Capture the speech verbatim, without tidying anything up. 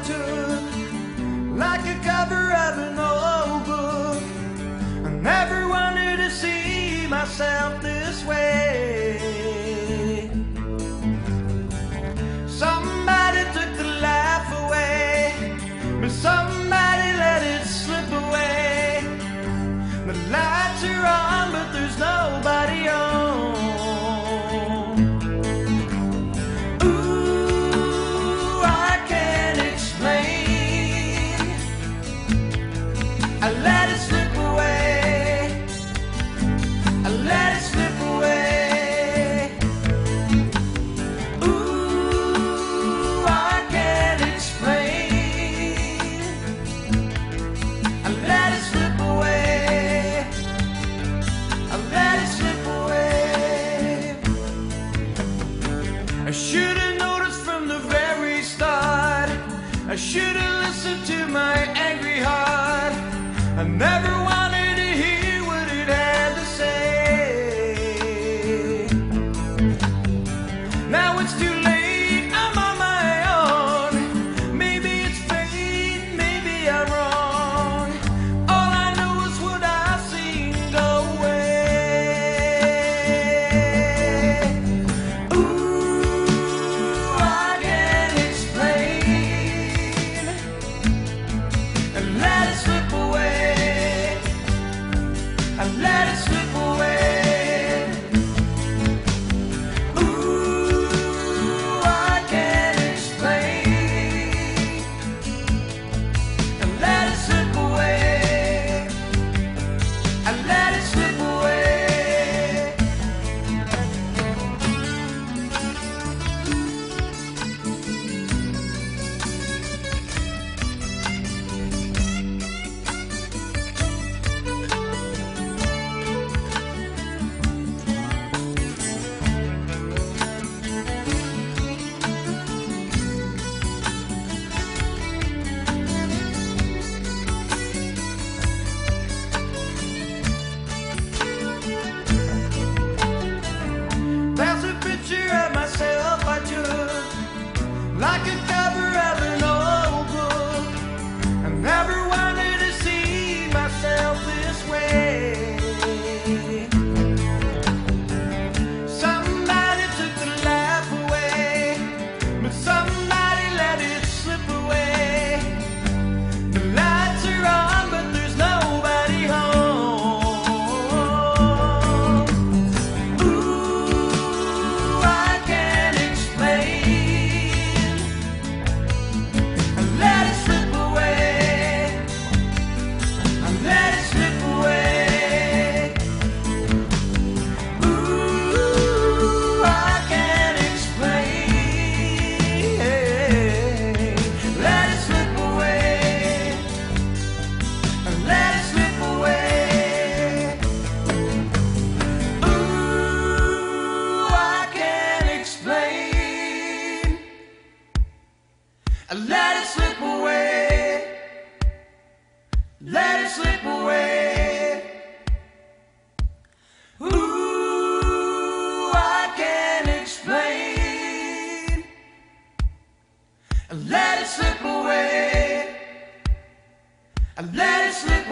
took, like a cover of an old book. I never wanted to see myself this way. Somebody took the life away, but somebody let it slip away. The lights are on, but there's nobody home. I let it slip away. I let it slip away. Ooh, I can't explain. I let it slip away. I let it slip away. I should have noticed from the very start. I should have listened to my angry heart. I never wanted to hear what it had to say. Now it's too late, I'm on my own. Maybe it's fate, maybe I'm wrong. All I know is what I've seen go away. Ooh, I can't explain. And let it slip away. I let it slip away. Ooh, I can't explain. I let it slip away. I let it slip away. Like a cover of an old book. I never wanted to see myself this way. Somebody took the life away, but somebody let it slip away. The lights are on, but there's nobody home. Ooh, I can't explain. Let it slip away. I let it slip away. Ooh, I can't explain. Let it slip away. I let it slip away. Ooh, I can't explain. I let it slip away. Let it slip away. Ooh, I can't explain. Let it slip away. Let it slip